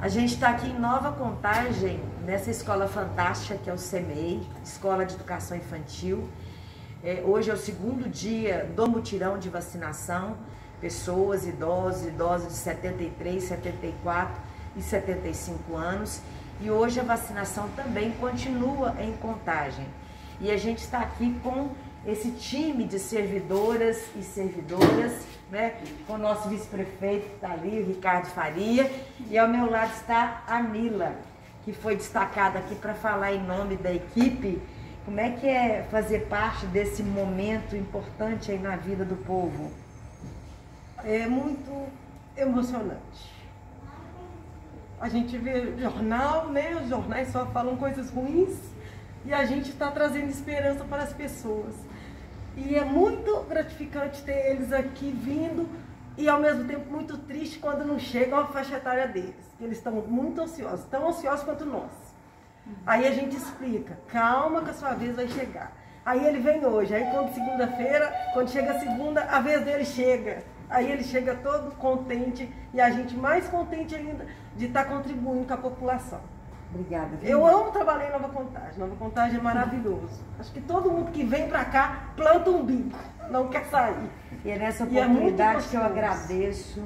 A gente está aqui em Nova Contagem, nessa escola fantástica que é o CEMEI, Escola de Educação Infantil. Hoje é o segundo dia do mutirão de vacinação, pessoas, idosos de 73, 74 e 75 anos. E hoje a vacinação também continua em Contagem. E a gente está aqui com esse time de servidoras e servidoras, né? Com o nosso vice-prefeito que está ali, o Ricardo Faria, e ao meu lado está a Mila, que foi destacada aqui para falar em nome da equipe. Como é que é fazer parte desse momento importante aí na vida do povo? É muito emocionante. A gente vê jornal, né? Os jornais só falam coisas ruins e a gente está trazendo esperança para as pessoas. E é muito gratificante ter eles aqui vindo e ao mesmo tempo muito triste quando não chegam à faixa etária deles. Eles estão muito ansiosos, tão ansiosos quanto nós. Aí a gente explica, calma que a sua vez vai chegar. Aí ele vem hoje, aí quando segunda-feira, quando chega a segunda, a vez dele chega. Aí ele chega todo contente e a gente mais contente ainda de estar contribuindo com a população. Obrigada. Eu amo trabalhar em Nova Contagem. Nova Contagem é maravilhoso. Acho que todo mundo que vem pra cá planta um bico, não quer sair. E é nessa oportunidade que eu agradeço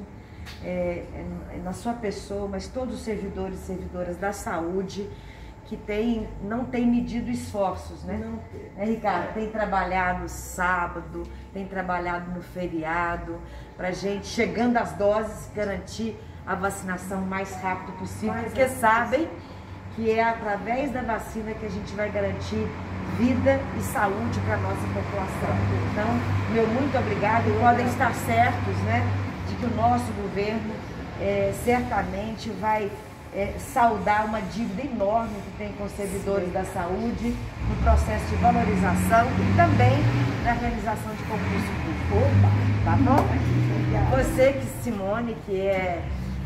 na sua pessoa, mas todos os servidores e servidoras da saúde que não tem medido esforços, né? Não tem. Ricardo, tem trabalhado sábado, tem trabalhado no feriado, pra gente, chegando às doses, garantir a vacinação o mais rápido possível, porque sabem que é através da vacina que a gente vai garantir vida e saúde para a nossa população. Então, meu muito obrigado, e podem estar certos, né, de que o nosso governo certamente vai saudar uma dívida enorme que tem com os servidores da saúde, no processo de valorização e também na realização de concurso público. Tá bom? Você, Simone, que é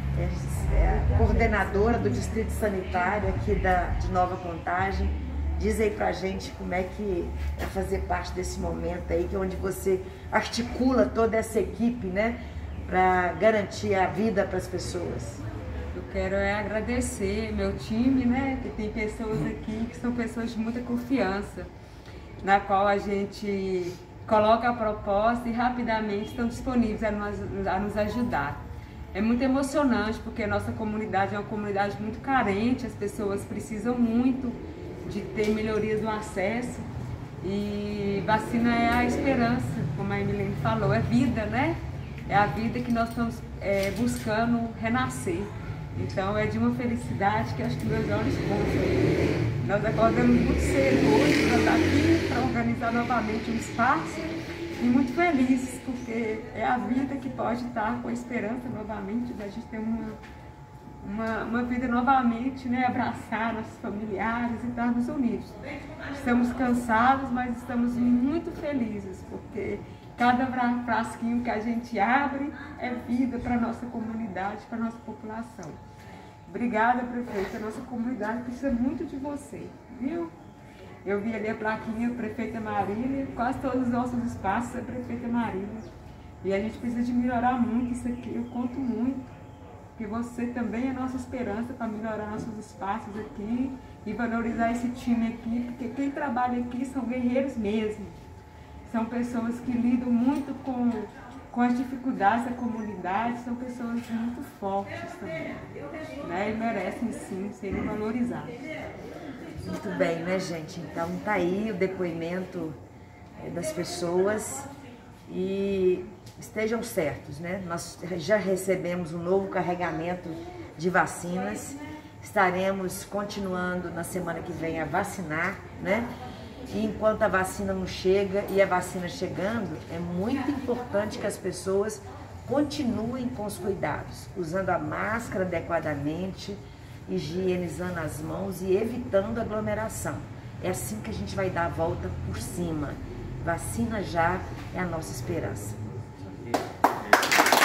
a coordenadora do Distrito Sanitário aqui de Nova Contagem, diz aí pra gente como é que é fazer parte desse momento aí, que é onde você articula toda essa equipe, né, para garantir a vida para as pessoas. Eu quero agradecer meu time, né, que tem pessoas aqui que são pessoas de muita confiança, na qual a gente coloca a proposta e rapidamente estão disponíveis a nos ajudar. É muito emocionante porque a nossa comunidade é uma comunidade muito carente, as pessoas precisam muito de ter melhorias no acesso e vacina é a esperança, como a Emilene falou, é vida, né? É a vida que nós estamos buscando renascer. Então é de uma felicidade que acho que meus olhos contam. Nós acordamos muito cedo hoje para estar aqui, para organizar novamente um espaço e muito felizes, porque é a vida que pode estar com a esperança novamente da gente ter uma vida novamente, né, abraçar nossos familiares e estarmos unidos. Estamos cansados, mas estamos muito felizes, porque cada frasquinho que a gente abre é vida para a nossa comunidade, para a nossa população. Obrigada, prefeita. A nossa comunidade precisa muito de você, viu? Eu vi ali a plaquinha, prefeita Marília, quase todos os nossos espaços é prefeita Marília. E a gente precisa de melhorar muito isso aqui, eu conto muito. Que você também é nossa esperança para melhorar nossos espaços aqui e valorizar esse time aqui, porque quem trabalha aqui são guerreiros mesmo. São pessoas que lidam muito com as dificuldades da comunidade, são pessoas muito fortes também, né? E merecem sim serem valorizadas. Muito bem, né, gente? Então tá aí o depoimento das pessoas e estejam certos, né? Nós já recebemos um novo carregamento de vacinas, estaremos continuando na semana que vem a vacinar, né? E enquanto a vacina não chega e a vacina chegando, é muito importante que as pessoas continuem com os cuidados, usando a máscara adequadamente, higienizando as mãos e evitando aglomeração. É assim que a gente vai dar a volta por cima. Vacina já é a nossa esperança.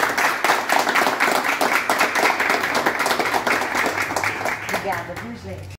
Obrigada, viu, gente?